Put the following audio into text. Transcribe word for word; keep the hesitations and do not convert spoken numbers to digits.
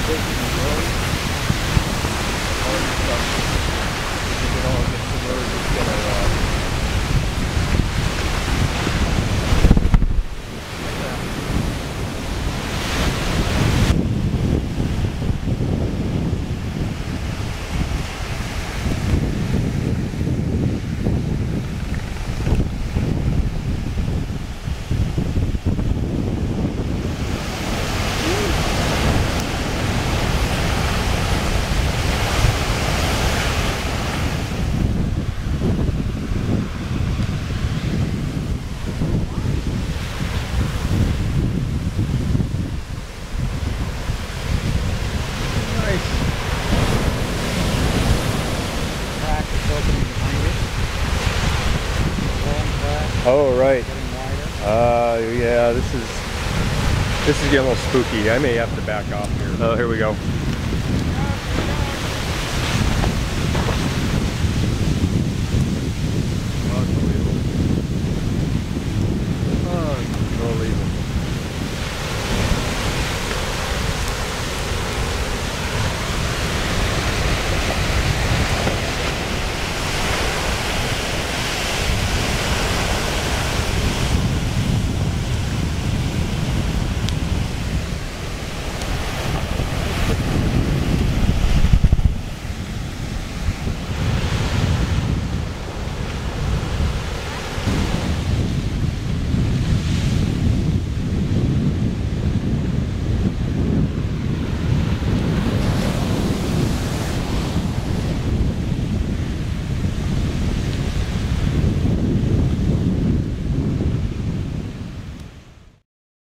visiting the road. All this stuff. If it all gets submerged, it's gonna uh, oh, right. Uh, yeah, this is, this is getting a little spooky. I may have to back off here. Oh, here we go.